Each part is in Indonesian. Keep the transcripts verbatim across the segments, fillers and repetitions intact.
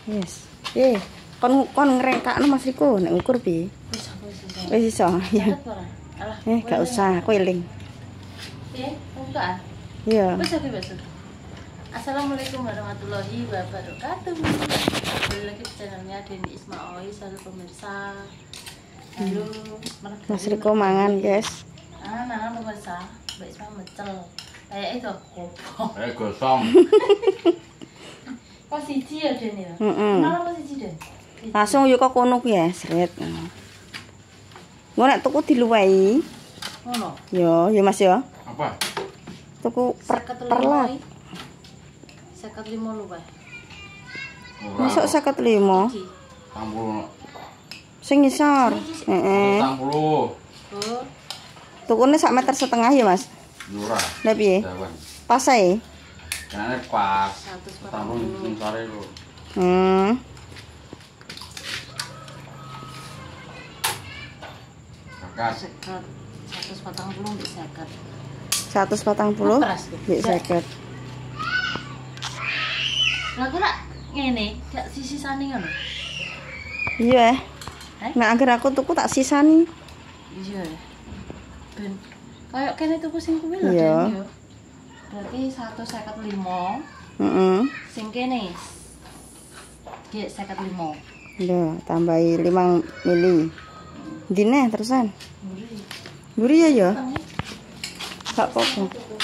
Yes. Eh, kon kon ngrengkakno Mas Riko nek ngukur piye? Wis iso. Ya. Eh, gak usah, aku eling. Piye? Buka. Iya. Wis oke wis. Assalamualaikum warahmatullahi wabarakatuh. Kembali lagi di channelnya Deni Ismaoi, salam pemirsa. Halo, hmm. Mas Riko mangan, guys. Ah, mangan pemirsa. Mbak Isma mecel. Kayak itu goblok. Eh gosong. Kok siji ya, Den ya? Heeh. Kenapa kok siji, Den? Langsung yo kok kono ku ya, sret. Ngono nek tuku diluwehi. Ngono. Yo, yo Mas yo. Apa? Tuku per perlat. seket lima lu, Pak. Masuk seket lima. enam puluh. Sing ngisor. Heeh. enam puluh. Oh. Tukune sak meter setengah ya, Mas? Murah. Lah piye? Dawan. Pas ae. Karena pas. seratus empat Tampung puluh. sare lho. Hmm. Kakas. Seket. seratus empat puluh mbek seket. seratus patang puluh mbek seket. Lah kira ngene, gak sisisane ngono. Iya. Eh? Nek akhir aku tuku tak sisani. Iya. Ben kayak kene tuku sing kuwi lho, Iya. Den yo. Berarti seratus seket lima. Heeh. Sing kene G seket lima. Lho, tambahi lima mili. Dine terusan. Mburi ya ya. Gak apa-apa.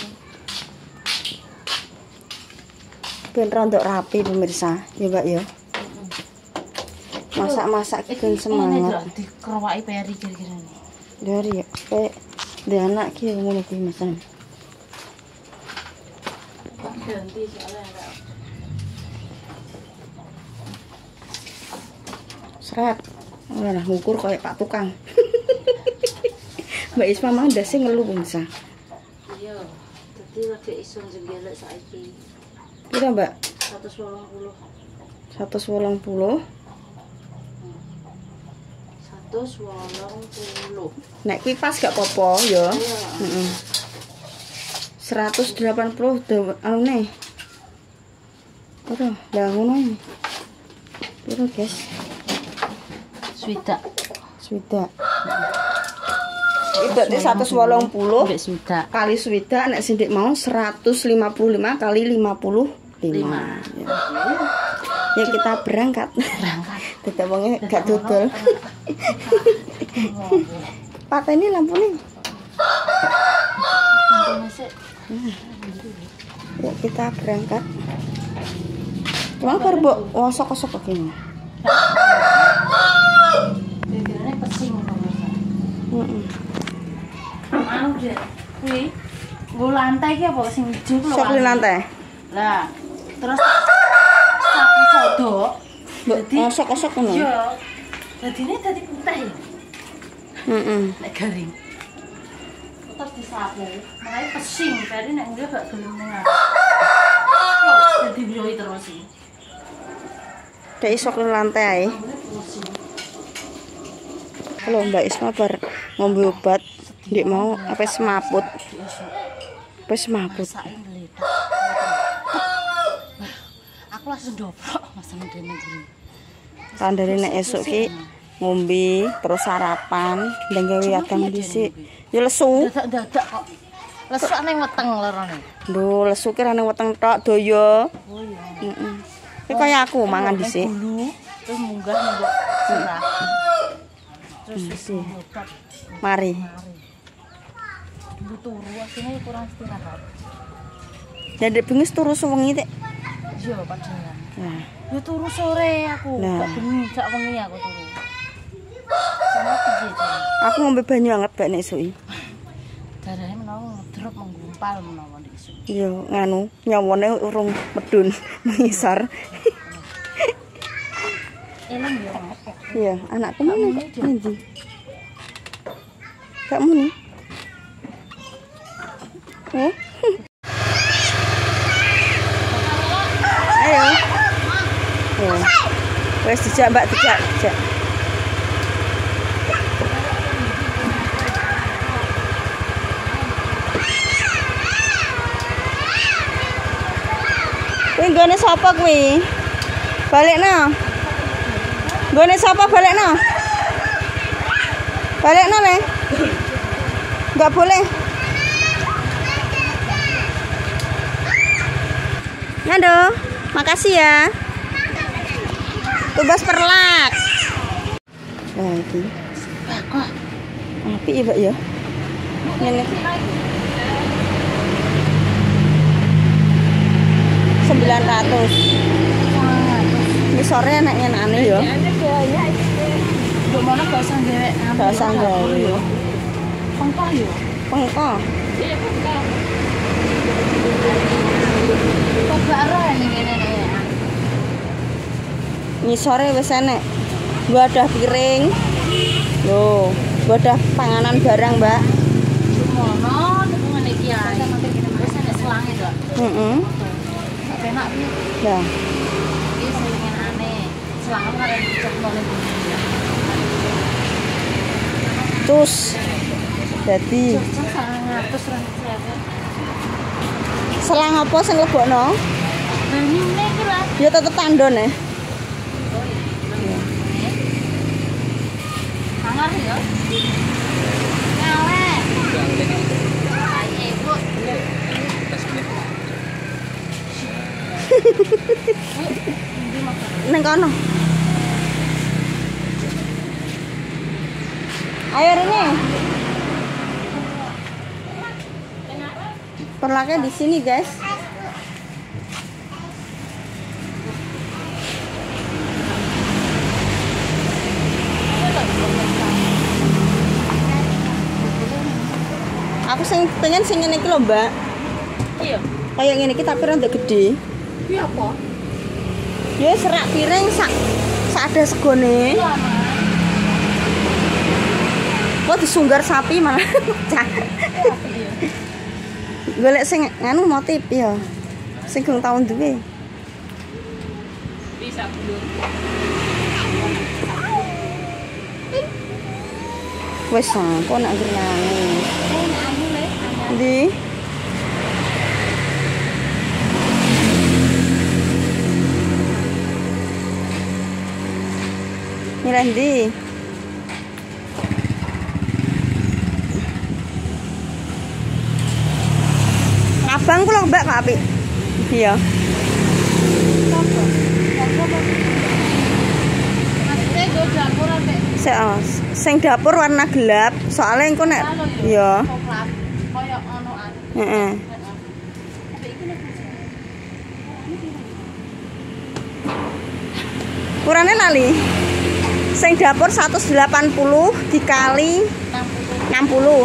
Ben rondok rapi pemirsa, ya Mbak ya. Masak-masak ki ben semangat. Dikrowaki peri kira-kira nih. Dari ya, kayak dia anak ki ngono kuwi Masan. Ganti soalnya ada. Seret. Ora ngukur kayak Pak Tukang. Mbak Isma mang ndase ngelu pemirsa. Iya. Dadi lagi iso jenggelek saiki. Pira, Mbak? seratus delapan puluh. seratus wolong puluh. seratus delapan puluh. Nek kuwi pas gak apa-apa ya. Iya. Heeh. seratus delapan puluh anu ne. Ora, lah ngono iki. Piro, guys? Swidak. Swidak. Iki berarti seratus wolong puluh Mbek swidak. kali swidak nek sindik mau seratus lima puluh lima kali lima puluh lima. Ya. Ya kita berangkat. Berangkat. Dadak wonge gak dodol. Pateni lampune. Ya kita berangkat. Cuma perbo wosok-wosok kene. Kira-kirane pesing pemirsa. Heeh. Anu deh, kuwi nggo lantai ki apa sing ijo ku lho. Sok di lantai. Lah, terus sapu sodok. Dadi Wosok-wosok ngono. iya. Dadine dadi putih. Heeh. Nek garing. Terus disapu. Mulai pesing, bari nek ngene gak gelem nang. Dadi biyoyi terus iki. Dek isok di lantai ae. Kalau Mbak Isma bar ngombe obat, ndik mau apa semaput. Wis semaput. Aku langsung dobrok masang dene iki. Tandane nek esuk ki ngombe terus sarapan, ndang gawe akang dhisik. Ya lesu. Dadak-dadak kok. Lesuk ning weteng lerone. Lho, lesu ki ra ning weteng tok doyo. Oh iya. Heeh. Ki kaya aku mangan dhisik. Dulu terus munggah nggok sirah. Terus wis obat. Mari. Dulu turu asine kurang istirahat. Dan dek bengi turu sewengi tek. Iya, padahal. Nah, Yo turu sore aku, Nah. gak bengi, gak wengi aku turu. Sama piye to? aku ngombe banyu anget bak nek esuk iki. Darahnya menawa ngedrop menggumpal menawa di isu. Iya, nganu, nyawane urung medun mengisar. Eling yo. Iya, anakku mana kok ndi? Gak muni. Oh. Ayo. Oh. Wes dijak Mbak, dijak, dijak. Kuwi nggone sapa kuwi? Balik no. Gone sapa balik no? Balik no le. Enggak boleh. Aduh, makasih ya. Tugas perlak. Nah, iki. Kok Apik ya, Mbak ya. Ngene. sembilan ratus. Ini sore enak-enakane ya. Mbok mono gak usah gawe. Gak usah gawe. Pengkoh yo. Pengko. Iya, pengkoh. Kok gak ero ya ning kene nek. Ini sore wis enek. Wadah piring. Loh, wadah panganan barang, Mbak. Mono tuku ngene iki ae. Wis enek selange to. Heeh. Gak penak piye? Lah, Iki sing aneh. Selange karo dicek nang terus jadi seratus ribu. selang apa sing lebokno? Nah, ini iki lah. Ya tetep tandon ya. Sangar ya. Ngawe. Ayo, Bu. Neng kono. Ayo ini. Perlaknya di sini, guys. Aku sing pengen sing ngene iki lho, Mbak. Iya. Kayak ngene iki tapi rada gede. Iya apa? Ya serak piring sak sak ada segone. Kok disunggar sapi malah pecah. Golek sing nganu motif ya. Sing kurang tahun duwe. Bisa belum. Wes kok nak gernane. Eh, anu le. Ndi? Milih ndi? Abang kula Mbak kok apik. Iya. Maksudnya go dapur ambek Sik oh, sing dapur warna gelap, soalnya engko nek iya. coklat. Kayak ono an. Heeh. Kurane lali. Sing dapur seratus delapan puluh dikali enam puluh.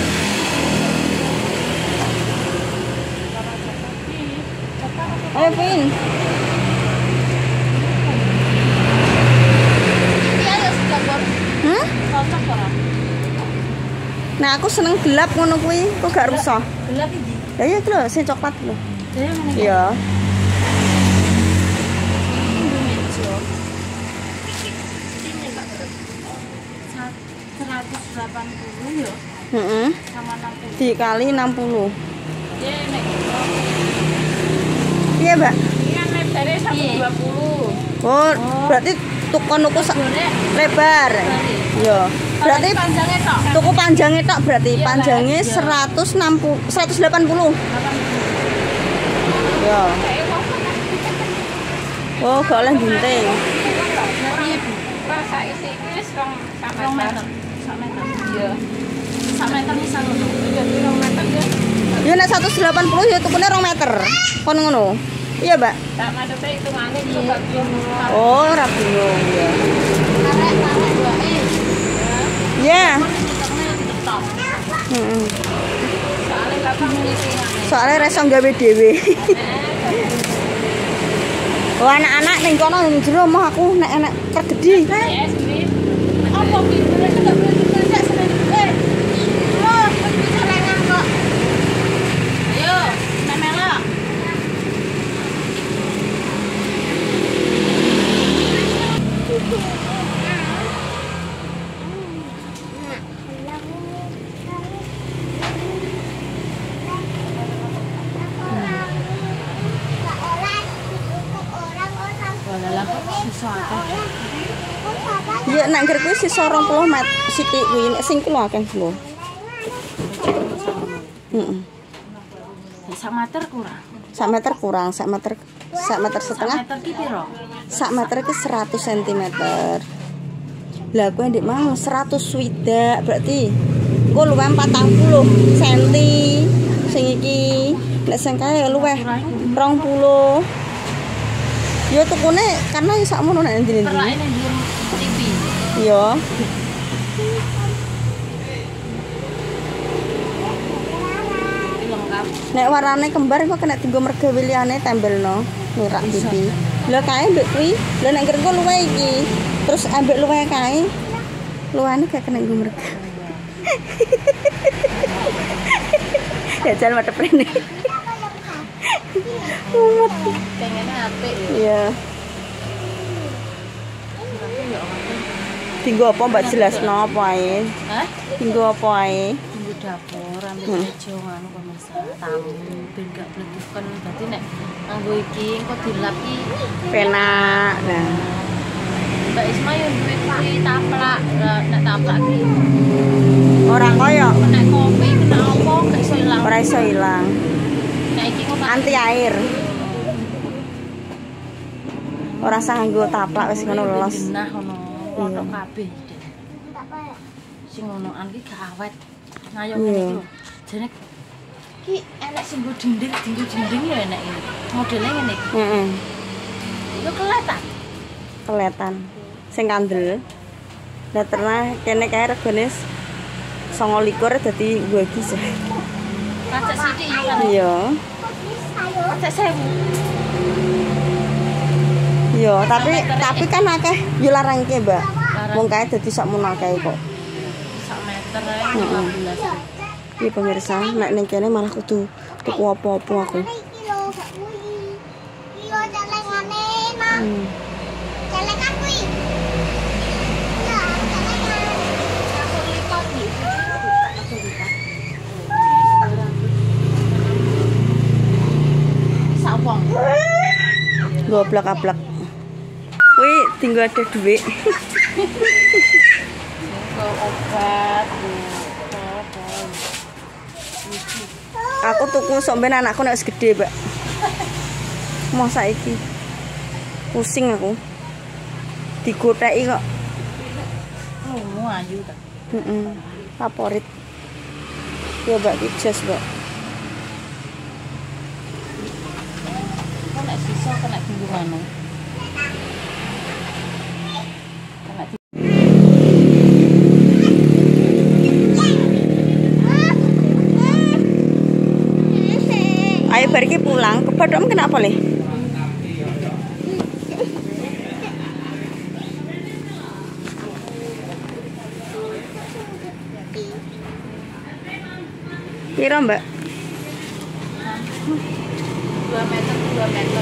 Ayo, Pin. Iya, ya dapur. Hmm? Cocok ora? Nah, aku seneng gelap ngono kuwi, kok gak rusak. Gelap iki. Ya iya iki lho, sing coklat lho. Saya ngene. Iya. seratus delapan puluh ya Heeh. sama enam puluh. Dikali enam puluh. Ya nek Iya, Mbak. iki kan lebarnya seratus dua puluh. Oh, berarti tuku nuku sa- Boleh. lebar. Iya. Berarti panjangnya tok. tuku panjangnya tok berarti Iya, panjangnya Mbak. Iya. seratus enam puluh seratus delapan puluh. Ya. Oh, gak oleh gunting. Rasa isi iki wis rong meter. sak meter. Iya. sak meter misal ngono. Iya, rong meter ya. Ya nek seratus delapan puluh ya tukune rong meter. Kon ngono. Iya, Mbak. Tak maksudnya hitungane itu gak belum. Oh, ora bingung ya. Karek karek dua e. Ya. Hitungnya tetep. Heeh. Soalnya gampang ngitungane. Soalnya reso gawe dhewe. Oh, anak-anak ning kono ning jero mah aku nek enek tergedi. Yes, Bib. Apa Bib? Mereka gak boleh dikerja sebenarnya. Eh. Oh, bisa lengan kok. Ayo, Namela. Wala lang. iso akeh. Ya nek ngger kuwi sisa rong puluh meter sithik kuwi nek sing kulo akeh kulo. Heeh. Sak meter kurang. Sak meter kurang, sak meter sak meter setengah. Sak meter ki piro? Sak meter ki seratus sentimeter. Lah kowe ndek mau seratus swidak berarti engko luwih patang puluh senti. Sing iki nek sing kae luwih rong puluh. Yo tukune karena sakmono nek ndi-ndi. Perlake ning dhuwur T V. Yo. Lengkap. Nek warnane kembar kok kena dienggo mergawe liyane tempelno mirak pipi. Lah kae mbek kuwi, lah nek nggo luwih iki. Terus ambek luwih kae. Luwihane gak kena nggo mergawe. Ya jalan mata prene. Mumet. Pengennya apik ya. Iya. Tinggo apa Mbak jelasno apa ae? Hah? Tinggo apa ae? Tunggu dapur ambil meja ngono kok masak tamu ben gak bleduken. Dadi nek nganggo iki engko dilap ki Penak. Nah. Mbak Isma yo duwe kuwi taplak. Lah nek taplak ki Ora kaya nek kopi kena apa gak iso ilang. ora iso ilang. Nek iki kok Anti air. Ora usah nganggo taplak wis ngono los. Genah ngono. Rodok kabeh. Sing ngono an ki gak awet. Nah yo ngene iki lho. Jane ki enek sing nggo dinding, dinding dinding ya enek iki. Modele ngene iki. Heeh. Yo kelihatan. Kelihatan. Sing kandel. Lah terus kene kae regane songo likur dadi dua gis. Pacak sithik yo kan. Iya. Pacak sewu. Iya, tapi tapi kan akeh yo larangke, Mbak. Wong kae dadi sakmono kae kok. Sak meter ae lima belas. Iya pemirsa, nek ning kene malah kudu tuku apa-apa aku. Hmm. Sawang. Goblok-ablek. Kuwi tinggal ada duit. Obat. Aku tuku sok ben anakku nek wis gedhe, Mbak. Mau saiki. Pusing aku. Digotheki kok. Oh, ayu ta. Heeh. Favorit. Ya, Mbak, iki jos, Mbak. Kok nek sisa kena tunggu mana? Kena Ayo bar iki pulang, kebadhom kenapa le? Piro, Mbak? dua meter dua meter.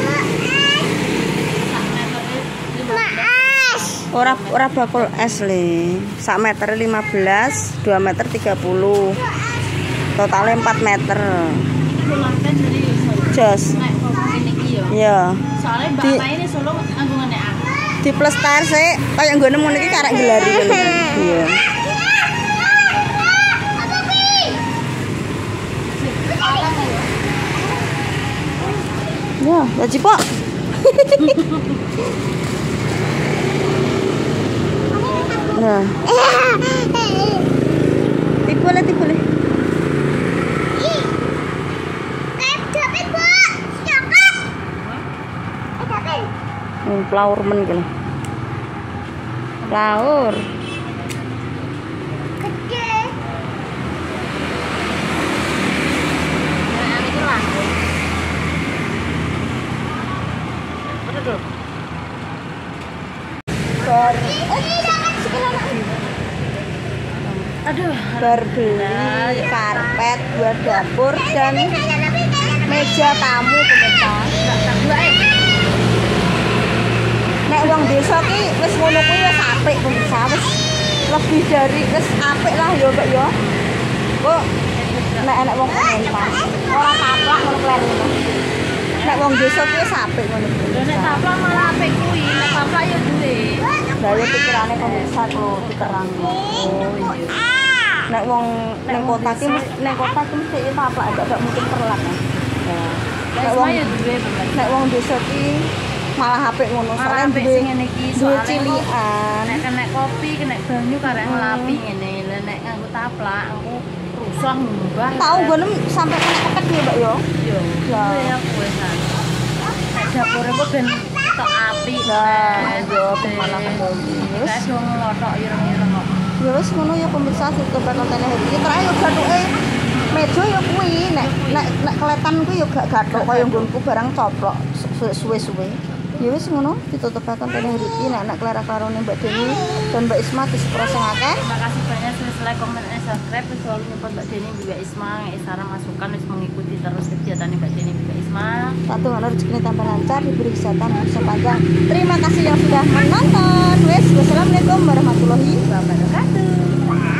Sak meter lima belas. Ora ora bakul es le. Sak meter lima belas, dua meter tiga puluh. Totalnya empat meter. Iku lampen dari Jos. nek kok ngene iki yo. Iya. Soalnya Di- bapak ini solo nganggo ngene aku. Di plester sih, kaya nggone ngono iki karek gelari ngono. Iya. Ya, lagi Pak. Nah. Tipu le, tipu le. Hmm, Plaur men kene. Plaur. Nek ane iki langsung. Betul tuh. Bar, Aduh, bar beli karpet buat dapur dan meja tamu pemirsa. Nek wong desa ki wis ngono kuwi wis apik pemirsa, wis lebih dari wis apik lah ya, Mbak ya. Kok nek enek wong komentar, ora taplak ngono klen ngono. Nek wong desa kuwi sapik ngono. Lho nek taplak malah apik kuwi, nek taplak ya duwe. Lah ya pikirane pemirsa kok diterang. Oh iya. Nek wong ning kota ki ning kota ki mesti taplak gak mungkin perlak. Nek wong ya duwe bener. Nek wong desa ki malah apik ngono. Malah apik sing ngene iki soalnya cilian. Nek kena kopi, kena banyu karek ngelapi ngene. Lah nek nganggo taplak aku rusuh mbah. Tahu gonem sampai kena kepet ya, Mbak yo. Yo. Ya. Ya kuwi san. Nek dapure kok ben tok api. Lah yo malah ngono. Wis dong lotok ireng-ireng kok. Ya wis ngono ya pemirsa tutup kontene iki. Terakhir yo gathuke meja yo kuwi nek nek nek kletan kuwi yo gak gathuk kaya nggonku barang coplok suwe-suwe. Ya wis ngono ditutup kontene iki nek nek klara-klarone Mbak Deni dan Mbak Isma disepros sing akeh. Terima kasih banyak sudah like, comment, dan subscribe. Selalu nyupport Mbak Deni, Mbak Isma, saran masukan wis mengikuti terus kegiatan Mbak Deni, Mbak Isma. Satu mana rezekinya tambah lancar, diberi kesehatan umur panjang. Terima kasih yang sudah menonton. Wes, wassalamualaikum warahmatullahi wabarakatuh.